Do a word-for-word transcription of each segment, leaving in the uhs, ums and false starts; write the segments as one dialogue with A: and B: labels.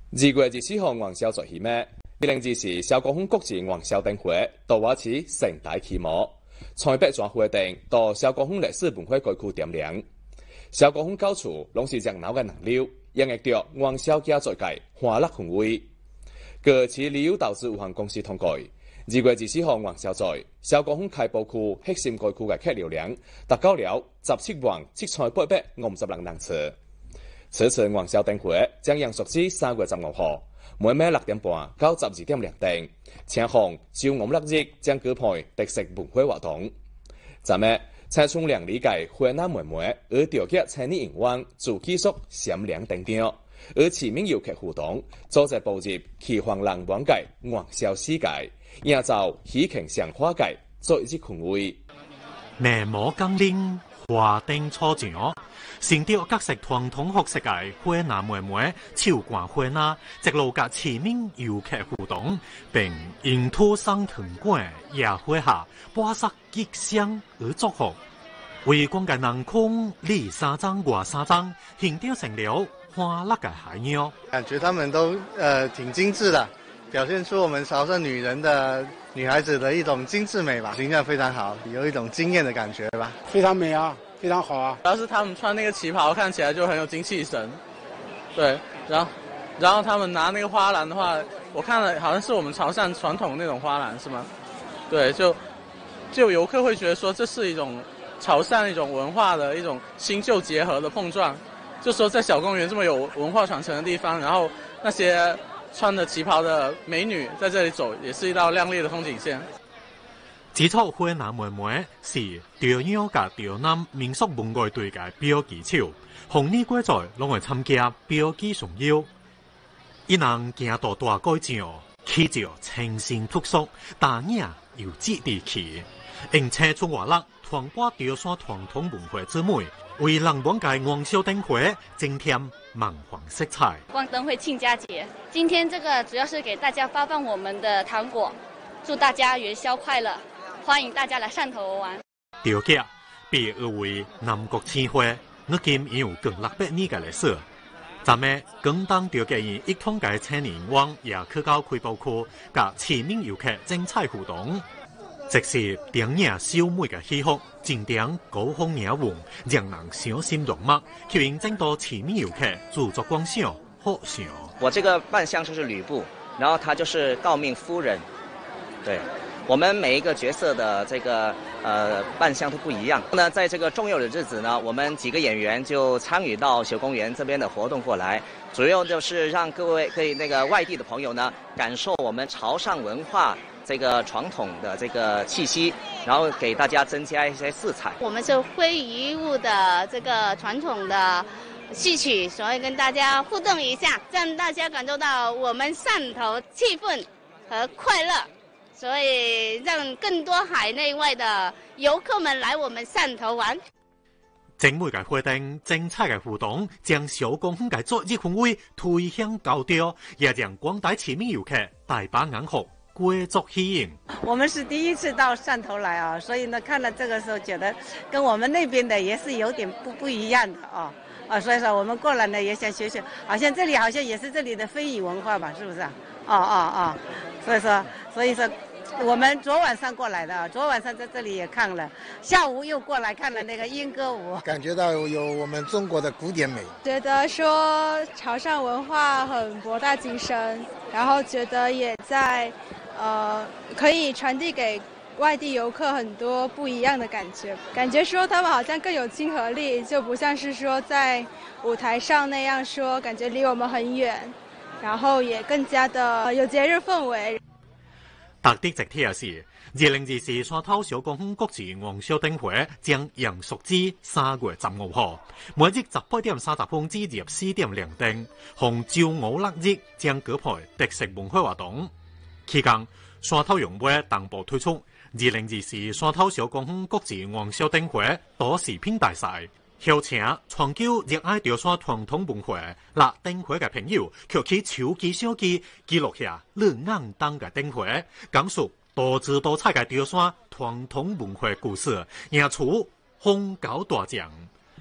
A: 二月二十四号元宵节起咩？二零二四小高峰国际元宵灯会到瓦市盛大启幕，彩百全会灯到小高峰历史文化街区点亮。小高峰到处拢是热闹嘅人流，迎合着元宵佳节界欢乐氛围。各市旅游投资有限公司统计，二月二十四号元宵节，小高峰开埠区核心街区嘅客流量达到了十七万七千八百五十六人次。此次元宵灯会将延续至三月十五号，每晚六点半到十二点亮灯。请访周五六日将举办特色文化活动。昨日，青春亮理界花篮妹妹而调节青年营湾做技术闪亮登场，而市民游客互动，组织步入奇幻浪漫界元宵世界，营造喜庆祥花界节日氛围。
B: 内幕降临。花灯初场，成着各式传统服饰界花篮妹妹手挂花篮，一路甲市民游客互动，并沿途送糖果、野花下，播撒吉祥而祝福。为广界人空里三张外三张，形雕成了欢乐嘅海鸟。
C: 感觉他们都呃挺精致的，表现出我们潮汕女人的女孩子的一种精致美吧，形象非常好，有一种惊艳的感觉吧。
D: 非常美啊，非常好啊！
E: 主要是他们穿那个旗袍，看起来就很有精气神。对，然后然后他们拿那个花篮的话，我看了好像是我们潮汕传统那种花篮，是吗？对，就就游客会觉得说这是一种潮汕一种文化的一种新旧结合的碰撞。就说在小公园这么有文化传承的地方，然后那些穿着旗袍的美女在这里走，也是一道亮丽的风景线。
B: 此处花篮妹妹是潮阳甲潮南民俗文艺队嘅表技手，逢年过节拢会参加表技上邀。一人行到大街上，起着清新朴素，大雅又接地气，用青春活力传播潮汕传统文化之美，为人文界元宵灯会增添梦幻色彩。
F: 光灯会庆佳节，今天这个主要是给大家发放我们的糖果，祝大家元宵快乐。欢迎大家来汕头玩。
B: 潮节被誉为南国青花，如今已有近六百年嘅历史。昨日广东潮节以一通嘅青年湾也去到开埠区，甲市民游客精彩互动。即是典雅秀美嘅气候，景点高峰雅韵，让人赏心悦目，吸引更多市民游客驻足观赏、好赏。
G: 我这个扮相就是吕布，然后他就是诰命夫人，对。我们每一个角色的这个呃扮相都不一样。那在这个重要的日子呢，我们几个演员就参与到小公园这边的活动过来，主要就是让各位可以那个外地的朋友呢感受我们潮汕文化这个传统的这个气息，然后给大家增加一些色彩。
F: 我们是挥遗物的这个传统的戏曲，所以跟大家互动一下，让大家感受到我们汕头气氛和快乐。所以让更多海内外的游客们来我们汕头玩。
B: 精美嘅活动、精彩嘅互动，将小公园嘅节日氛围推向高潮，也让广大市民游客大把眼福，贵族喜迎。
H: 我们是第一次到汕头来啊，所以呢，看了这个时候觉得跟我们那边的也是有点不不一样的啊啊，所以说我们过来呢也想学学，好像这里好像也是这里的非遗文化吧，是不是啊？哦哦哦，所以说所以说。我们昨晚上过来的，昨晚上在这里也看了，下午又过来看了那个莺歌舞，
C: 感觉到有我们中国的古典美。
I: 觉得说潮汕文化很博大精深，然后觉得也在呃可以传递给外地游客很多不一样的感觉，感觉说他们好像更有亲和力，就不像是说在舞台上那样说，感觉离我们很远，然后也更加的有节日氛围。
B: 特地直贴是，二零二四汕头小公园国际元宵灯会将延续至三月十五号，每日十八点三十分至二十四点亮灯，逢周五六日将举办特色文化活动。期间，汕头用会同步推出二零二四汕头小公园国际元宵灯会多视频大赛。邀请全球热爱潮汕传统文化、辣灯会嘅朋友，撿起手机、相机记录下热眼当嘅灯会，讲述多姿多彩嘅潮汕传统文化故事，赢出风高大奖。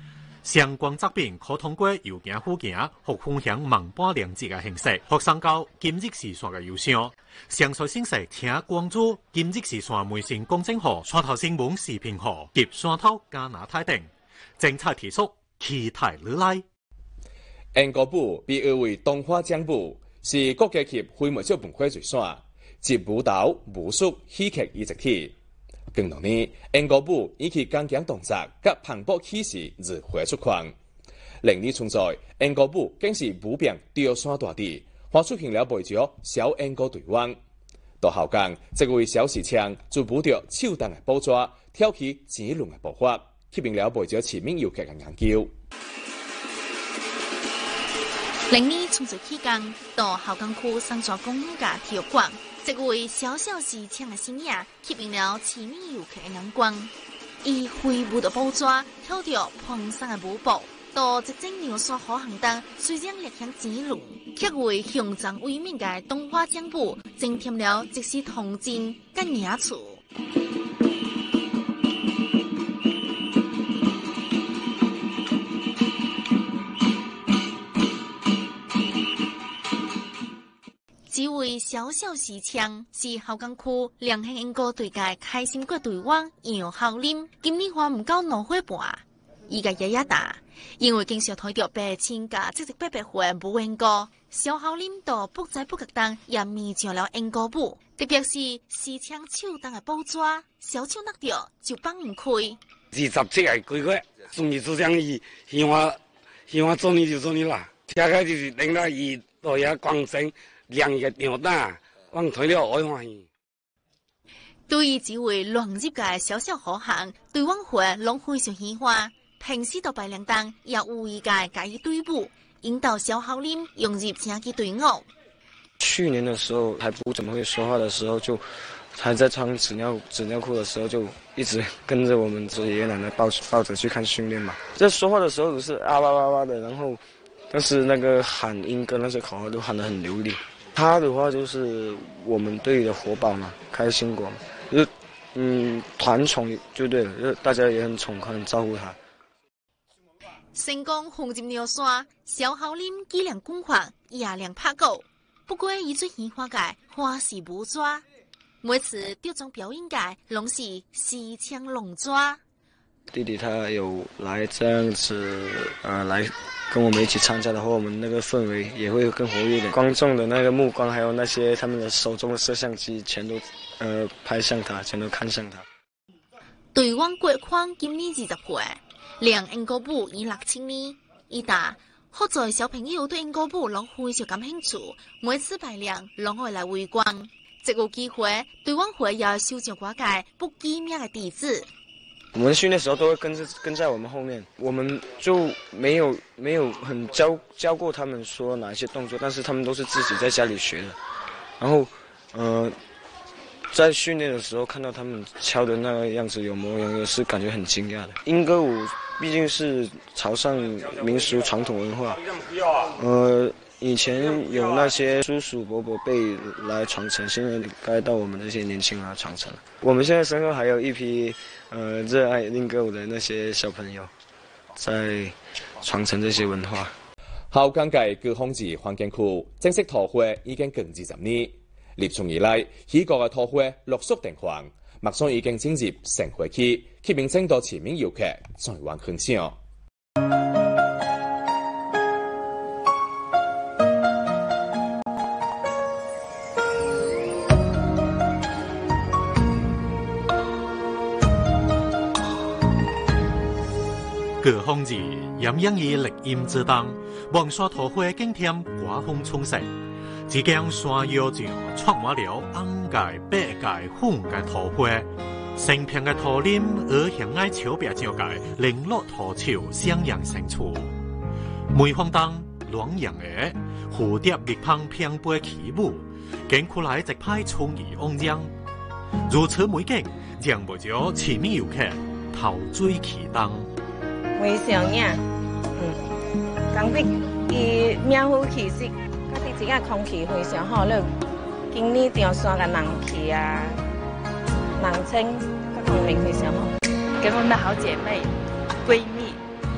B: 相关作品可通过邮件附件或分享网播连接的形式，学生到今日时线的邮箱。详细信息请关注今日时线微信公众号、山头新闻视频号及山头加拿大等。精彩提速，期待你来。
A: 英国舞被誉为东花江舞，是国家级非物质文化遗产，集舞蹈、武术、戏剧于一体。近两年，英国舞以其刚强动作甲磅礴气势日回出框。零年存在，英国舞更是舞变吊山大地，发出现了不少小英国队员。到后港，这位小士枪就舞着手动的捕捉，跳起前轮的步伐，吸引了不少市民游客的研究。
J: 零年创作期间，到后港区三座公园嘅体育馆，这位小小时枪的身影吸引了市民游客的眼光。以挥舞的步抓，跳着蓬松的舞步，到直正牛刷好行当，虽然力向前路，却为雄壮威猛嘅东花江舞增添了即时童真跟雅处。这位小小时枪是后港区两县英国队嘅开心国队员杨孝林，今年还唔到两岁半，伊嘅爷爷大，因为经常睇到白青嘅积极伯伯会舞英国，小孝林到不知不觉当也迷上了英国舞，特别是时枪手动嘅捕抓，小手握着就放唔开。
K: 二十七个几个，中意做生意，希望希望做你就做你啦，大概就是令到伊到遐光鲜。亮日长大，我睇了爱欢喜。
J: 对于这位乱入嘅小小好汉，队员会拢非常喜欢。平时到白亮当也有意嘅加以对舞，引导小孝林融入正剧队伍。
L: 去年的时候还不怎么会说话的时候，就还在穿纸尿纸尿裤的时候，就一直跟着我们这爷爷奶奶抱抱着去看训练嘛。在说话的时候都是啊哇哇哇的，然后但是那个喊音跟那些口号都喊得很流利。他的话就是我们队的活宝嘛，开心果嘛，就嗯团宠就对了，就大家也很宠很照顾他。
J: 成功红入尿刷，小孝林伎俩攻防，也亮拍狗。不过伊最喜欢嘅花式舞抓，每次吊装表演嘅拢是时枪龙抓。
L: 弟弟他有来这样子呃来跟我们一起参加的话，我们那个氛围也会更活跃一点。观众的那个目光，还有那些他们的手中的摄像机，全都呃拍向他，全都看向他。
J: 队员郭宽今年二十岁，练英国舞已六七年。伊打好在小朋友对英国舞拢非常感兴趣，每次排练拢会来围观。这个机会，队员会也收上我嘅不机敏嘅底子。
L: 我们训练的时候都会跟着跟在我们后面，我们就没有没有很教教过他们说哪一些动作，但是他们都是自己在家里学的。然后，呃，在训练的时候看到他们敲的那个样子有模有样，也是感觉很惊讶的。英歌舞毕竟是潮汕民俗传统文化，呃，以前有那些叔叔伯伯辈来传承，现在该到我们这些年轻人来传承了。我们现在身后还有一批呃热爱英歌舞的那些小朋友，在传承这些文化。
A: 后港嘅高雄市环境区正式桃花已經近二十年，立春以來，許個嘅桃花陸續定黃，目前已經進入盛會期，吸引更多市民遊客在灣欣賞。
B: 高雄市炎炎以烈焰之當，望山桃花景添刮風充實，只見山腰上插滿了紅界、白界、粉界桃花，成片嘅桃林而向愛草壁上界，零落桃樹相映成處。梅花燈暖陽嘅蝴蝶蜜香翩飛起舞，景區來直派蔥兒翱翔。如此美景，讓不少市民遊客陶醉其中。
M: 非常呀，嗯，講得伊名副其實，嗰啲真個空氣非常好，咧今年長山嘅人氣啊、人稱各方面非常好。
N: 跟我們的好姐妹、閨蜜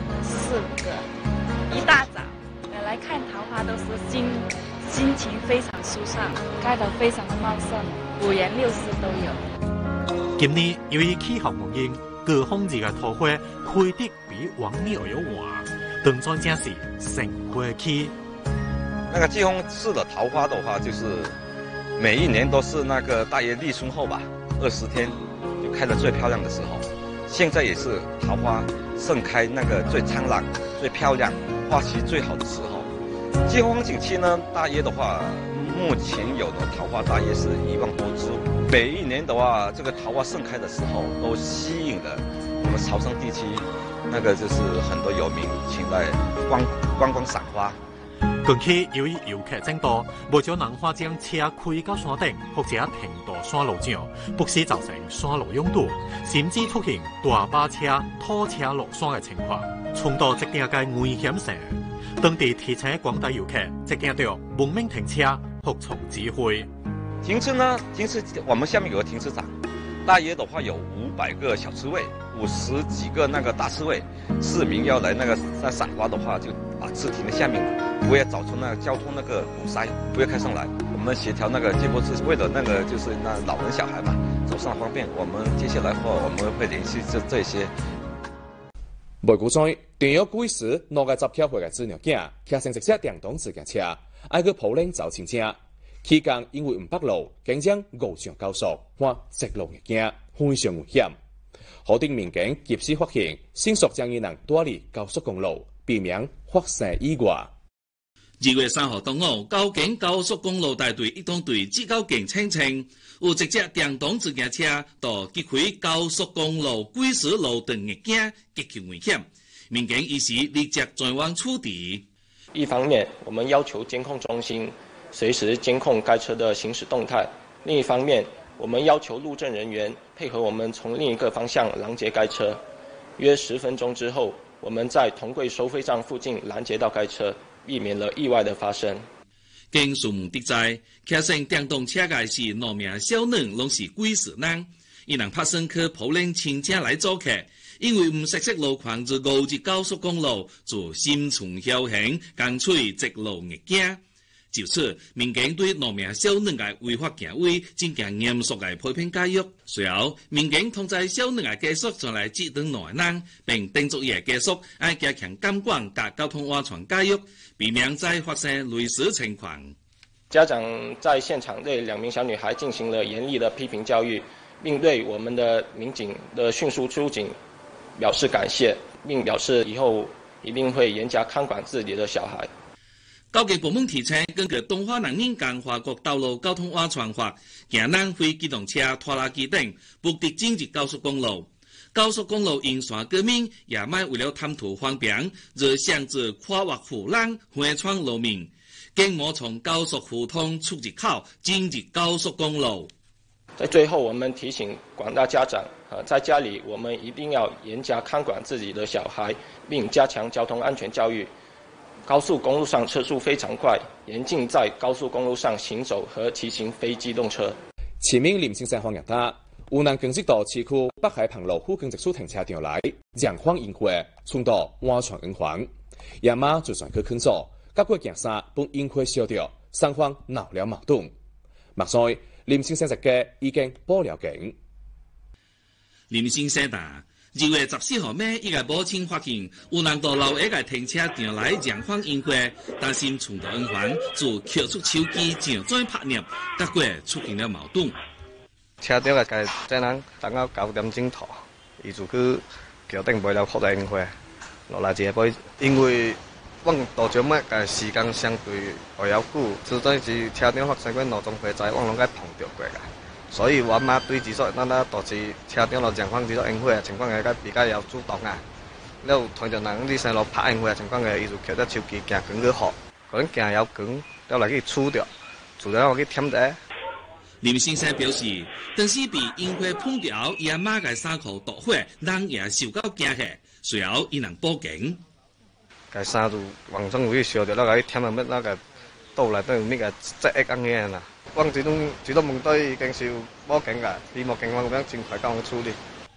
N: 四五个，一大早呃来看桃花都是心心情非常舒畅，开得非常的茂盛，五颜六色都有。
B: 今年由于气候原因，高峰日嘅桃花开得比往年要晚，当专正是盛花期。
O: 那个季风市的桃花的话，就是每一年都是那个大约立春后吧，二十天就开得最漂亮的时候。现在也是桃花盛开那个最灿烂、最漂亮、花期最好的时候。季风景区呢，大约的话，目前有的桃花大约是一万多株。每一年的话，这个桃花盛开的时候，都吸引了我们潮汕地区那个就是很多游民前来观观光赏花。
B: 近期由于游客增多，无少人花将车开到山顶或者停到山路上，不时造成山路拥堵，甚至出现大巴车、拖车落山嘅情况，冲到这定嘅危险性。当地提醒广大游客，这定要文明停车，服从指挥。
O: 停车呢？停车我们下面有个停车场，大约的话有五百个小车位，五十几个那个大车位。市民要来那个在赏花的话，就把车停在下面，不要造成那个交通那个堵塞，不要开上来。我们协调那个接驳是为了那个就是那老人小孩嘛，走上方便。我们接下来的话，我们会联系这这些。
A: 梅古庄电约几时两个十票会嘅子女囝，骑乘一些电动自行车，挨去普林走清正。期间因为唔北路，竟将误上高速，或直路逆境，非常危险。河顶民警及时发现，迅速将伊人带离高速公路，避免发生意外。
P: 二月三号中午，高警高速公路大队一通队至高警清清，有一只电动自行车到击开高速公路几时路段逆境，极其危险。民警一时立即转弯处理。
Q: 一方面，我们要求监控中心随时监控该车的行驶动态；另一方面，我们要求路政人员配合我们从另一个方向拦截该车。约十分钟之后，我们在同柜收费站附近拦截到该车，避免了意外的发生。
P: 经询问得知，骑乘电动车嘅是两名小囡，拢是鬼死人。伊人拍算去普林亲车来做客，因为唔熟悉路况，就误入高速公路，就心存侥幸，干脆直路逆境。就此，民警对两名小囡嘅违法行为进行严肃嘅批评教育。随后，民警通知小囡嘅家属前来指导两人，并叮嘱伊嘅家属要加强监管及交通安全教育，避免再发生类似情况。
Q: 家长在现场对两名小女孩进行了严厉的批评教育，并对我们的民警的迅速出警表示感谢，并表示以后一定会严加看管自己的小孩。
P: 交警部门提醒，根据《东华人民共和国道路交通安全法》，行人非机动车、拖拉机等不得进入高速公路。高速公路沿线居民也莫为了贪图方便，而擅自跨越护栏、横穿路面，更莫从高速胡同出入口进入高速公路。
Q: 在最后，我们提醒广大家长，呃，在家里我们一定要严加看管自己的小孩，并加强交通安全教育。高速公路上车速非常快，严禁在高速公路上行走和骑行非机动车。
A: 前面林先生方日达，有人更是到市区北海旁路附近一处停车场来，让况引火，冲到安全圆环，夜晚就算去坑走，结果行山本引火烧掉，双方闹了矛盾。目前林先生一家已经报了警。
P: 林先生答。二月十四号晚，伊个母亲发现有人到老一个停车场来让况引火，担心冲到圆环，就撿出手机上转拍摄，结果出现了矛盾。
L: 车场个个这人等到九点钟头，伊就去桥顶买了扩大烟火，落来一个杯，因为阮道场嘛个时间相对比较久，实在是车场发生过两种火灾，我拢该碰到过个。所以我妈对之所咱那导致车顶落情况之所烟火嘅情况嘅，比較有主動啊。了睇到人啲細路拍煙火嘅情況嘅，伊就摕隻手機行光去學，可能行有光，了來去處掉，處掉我去添者。
P: 林先生表示，當時被煙火碰掉，伊阿媽嘅衫褲大火，人也受到驚嚇，隨後伊人報警。
L: 個衫就往上會燒掉，了來去添下乜那個倒來都有咩個積液咁嘅啦。阮這種這種問題已經是報警㗎，希望警方咁樣盡快幫我處理。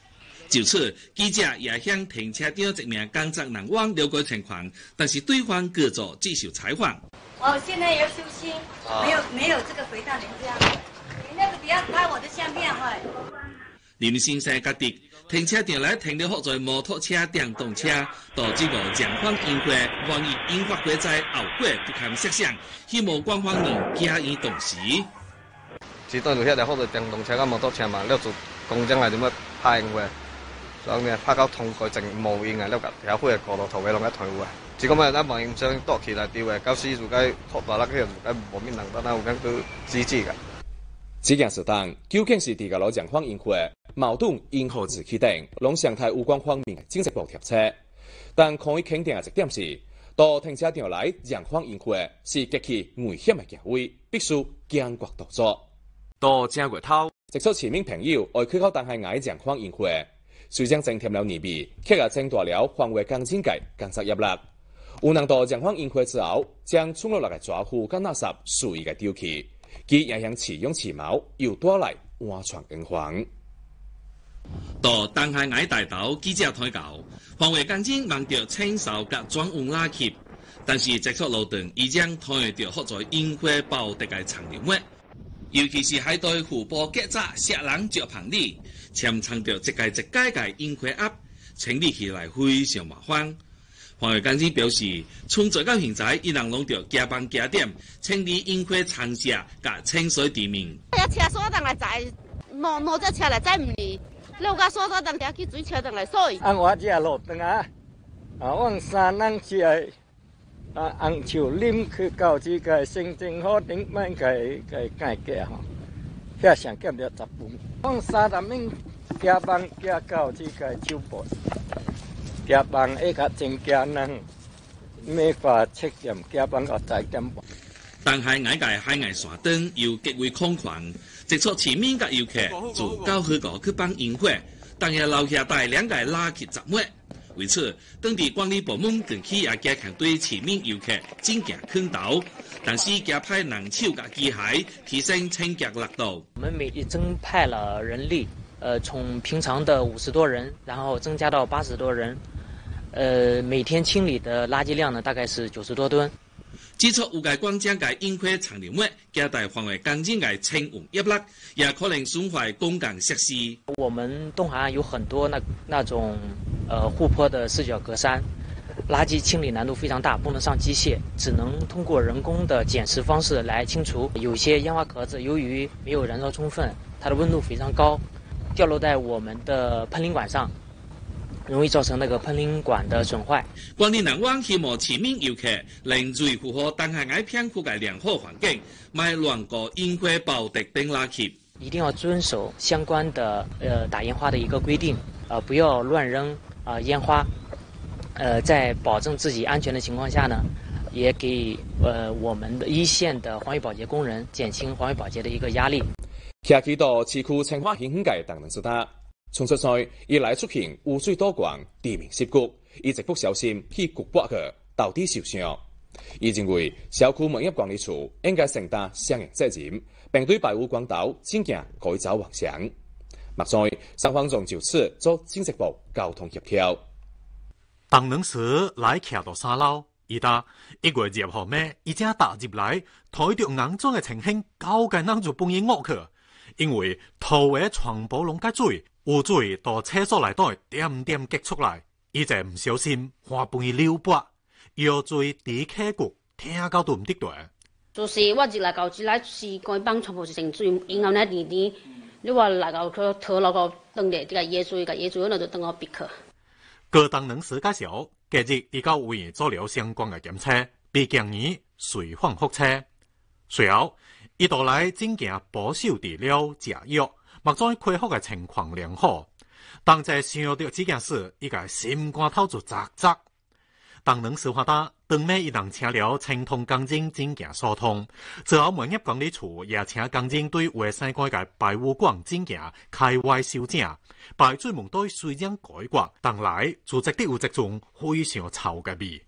P: 就此，记者也向停车场一名工作人员了解情况，但是对方拒绝接受采访。
R: 我现在要休息，没有没有这个回答您这样，你那个不要拍我的相片喂。
P: 林先生决定，停车场内停了好多摩托车、电动车，导致个状况引发，万一引发火灾后果不堪设想，希望官方能加以重视。
S: 只當有遐個好多電動車、甲摩托車嘛，了就公正來點樣拍應會，所以呢拍到通過淨無應啊，了個條火過到頭尾攏個退會。只講咩咱望影相多起來掉嘅，到時就該學大啦，佢就該無面人得啦，有間都支持噶。
A: 這件事當究竟是地個老狀況引發矛盾，因何自起定，攏常態有關方面嘅政治部貼車。但可以肯定嘅一點是，到停車場來狀況引發是極其危險嘅行為，必須堅決杜絕。到正月頭，直出前面朋友愛去到當下矮狀況引發，雖然增添了年味，卻也增大了防衛更精界工作壓力。有人到狀況引發之後，將衝落來嘅抓捕跟垃圾隨意嘅丟棄，其影響飼養飼貓又帶來安全隱患。
P: 到東海矮大道記者推告，防衛工警望着清掃甲轉運垃圾，但是直出路段已經睇到好在引火爆敵嘅殘留物。尤其是喺對湖泊結紮石人石棚裡，潛藏着一界一界嘅引火盒，清理起來非常麻煩。防衛工警表示，從最到現在，伊人攏着加班加點清理引火殘石甲清水地面。
F: 一車鎖燈來載，攞攞隻車來載唔嚟，六架鎖咗燈條去水車燈來水。
T: 按我這路燈啊，啊往山人去啊，紅樹林去到這個行政法庭慢個個解決吼，遐上減了十分。往三十名加班加到這個酒店。加班一個增加人，沒法測驗加班個再減半。
P: 但係矮界海藝山燈又極為空曠，直出前面嘅遊客就較好個去幫引火，但也留下大量嘅垃圾雜物。為此，當地管理部門近期也加強對前面遊客進行勸導，但是加派人手嘅機械，提升清潔力度。
U: 我們每日增派了人力，呃，從平常的五十多人，然後增加到八十多人。呃，每天清理的垃圾量呢，大概是九十多噸。
P: 指出有界光將界引火殘留物加大範圍更進嘅清運壓力，也可能損壞公共設施。
U: 我們東海岸有很多那那種呃護坡的四角格柵，垃圾清理難度非常大，不能上機械，只能通過人工的撿拾方式來清除。有些煙花殼子由於沒有燃燒充分，它的溫度非常高，掉落在我們的噴淋管上。容易造成那個噴淋管的損壞。
P: 管理人員希望前面遊客能注意符合東海岸片區嘅良好環境，賣亂過引火爆敵等垃圾。
U: 一定要遵守相關的呃打煙花的一個規定，呃不要亂扔啊、呃、煙花，呃在保證自己安全的情況下呢，也給呃我們的一線的環衛保潔工人減輕環衛保潔的一個壓力。
A: 徛起到市區清化輕輕界等人知道。從出賽以來出現污水多光、地面涉谷，以直不小心去焗爆佢，導致受傷。伊認為小區每一管理處應該承擔相應責任，並對排污管道進行改造完善。目前雙方仲就此做經濟部交通協調。
B: 當能時來徛到三樓，伊答一月二號尾已經打入來，睇到硬裝嘅情形，究竟能做半夜惡去，因為頭嘅全部攏解水。污水到廁所內底點點激出來，伊就唔小心花半夜溜拔，腰椎底溪骨聽到都唔得對。
V: 就是我入來到這來是該幫全部是成水，然後呢弟弟，你話來到佢頭落個燈嘅這個野水個野水，那就等我別去。
B: 各當能時介紹，今日已到委員做了相關嘅檢測，並建議隨訪覆車。隨後，伊到來進行保守治療食藥。目前恢復嘅情況良好，但在想到這件事，伊個心肝頭就扎扎。當能事發達，當尾伊人請了青通鋼筋進行疏通，之後每業管理處也請鋼筋對外山改嘅排污管進行開挖修正，排水門對水漿改刮，當來組織的有一種非常臭嘅味。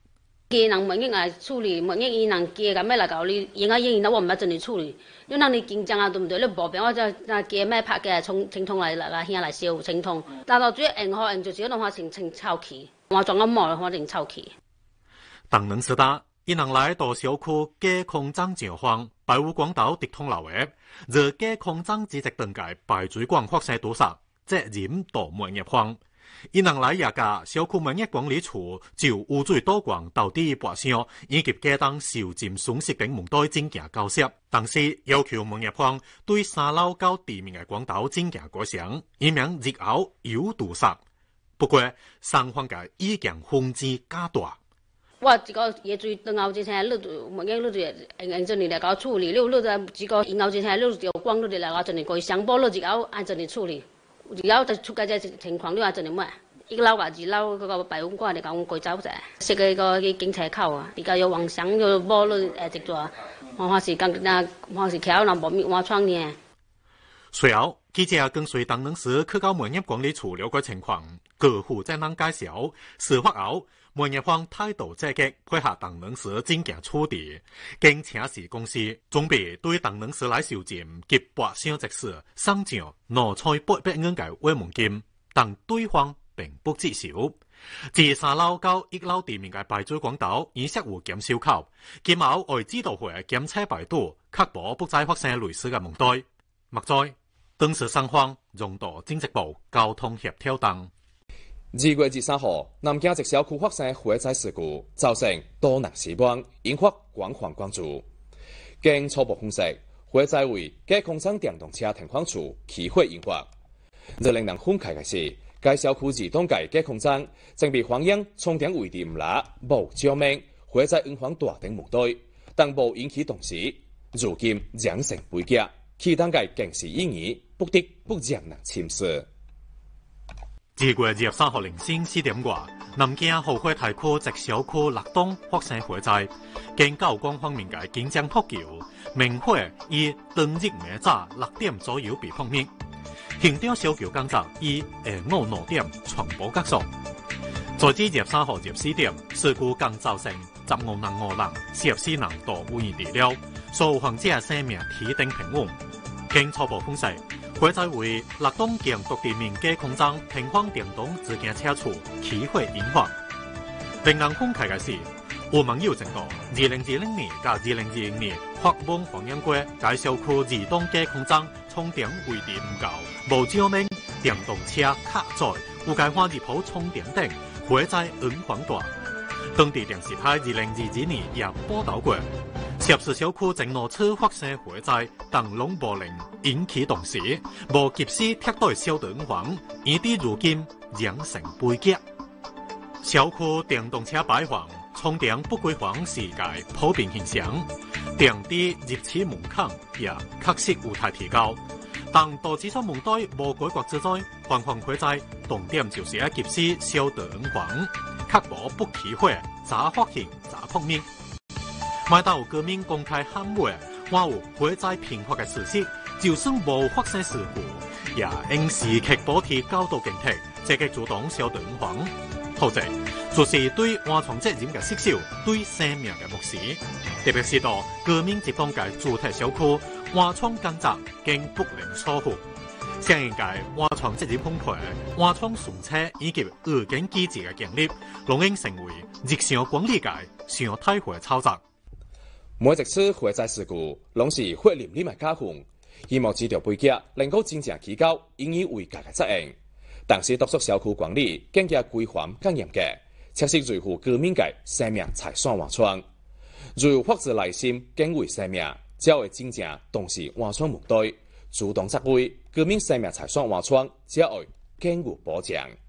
V: 家人问伊来处理，问伊伊人家咁要来搞你，应该应那我唔要真嚟处理。你让你竞争啊，对唔对？你无变我就那家咩拍嘅冲清通来来来兄来烧清通，但到最硬好硬就是嗰种话清清臭气，我装个毛我定臭气。
B: 当能时代，伊人来到小区假空张上方白雾广岛直通楼嘅，热假空张直直登界白水光发生堵塞，责任到满业方。伊人来也甲小区每一管理处就污水倒灌到底拔箱，以及家当受浸损失等问题进行交涉，同时要求每一方对三楼到地面嘅管道进行改善，以免日后有堵塞。不过，双方嘅意见分歧加大。
V: 我这个野水等后之前，你就每个你就按按真理来搞处理，你你在这个以后之前，你就光你来搞真理改善，不你就后按真理处理。然后就出街这情况，你话真系咩？一樓或二樓嗰個白碗瓜嚟講改走啫，食嘅個嘅警車口啊，而家有妄想有波咯誒直咗，我話是更那我是橋那無滅我窗呢。
B: 隨後，記者跟隨當能時去到每業管理處了解情況，各負責人介紹，事發後每業方態度積極，配合當能時進行處理，經請示公司準備對當能時來受浸及拔箱即時上漲挪出八百元嘅慰問金，但對方並不接受。自三樓到一樓地面嘅排水管道已設有檢修口，今後會指導會檢測排毒，確保不再發生類似嘅問題。目在當時雙方用到經濟部交通協調檔。
A: 二月二三號，南京一小區發生火災事故，造成多人死亡，引發廣泛關注。經初步分析，火災為假空張電動車停放處起火引發。最令人憤慨嘅是，該小區自動界假空張正被反映充電位置唔拉、無照明、火災引發大等問題，但無引起重視。如今釀成悲劇，其當界更是意義，不得不讓人深思。
B: 二月二十三號凌晨四點外，南京後海台區直小區六棟發生火災，經交光方面嘅警長撲救，明火以當日暝早六點左右被撲滅。現場小橋工作以下午兩點全部結束。在至二十三號二十四點，事故共造成十五人五人，四十四人到醫院治療，所有患者生命體定平穩。經初步分析，火災為六棟建築地面假空張停放電動自行車處起火引發。令人憤慨嘅是，有網友證道，二零二零年到二零二一年發文反映過，該小區移動假空張充電位置唔夠，無照明，電動車卡載，有該花熱鋪充電等，火災影響大。當地電視台二零二二年也報道過，涉事小區正多次發生火災，但攏無能引起重視，無及時貼隊消毒防，以致如今釀成悲劇。小區電動車擺放、充電不規範是個普遍現象，電池入齒門檻也確實有待提高。但導致出問題無解決之災，環環火災，重點就是要及時消毒防，確保不起火，早發現早撲滅。賣到革命公開喊話，話有火災頻發嘅事實，就算無發生事故，也應時刻保持高度警惕，積極主動消毒防。後者就是對安全責任嘅失守，對生命嘅漠視。特別是到革命集中嘅主題小區，安全工作更不能疏忽。相應嘅安全責任分配、安全巡車以及預警機制嘅建立，攏應成為日常管理嘅常態化操作。
A: 每一次火災事故，攏是血淋淋嘅教訓。希望知道背景，能夠真正提高引以為戒嘅責任。但是督促小區管理更加規範更嚴格，切實維護居民嘅生命財產安全。如發自內心敬畏生命，才會真正重視安全問題，主動責為居民生命財產安全，才會更有保障。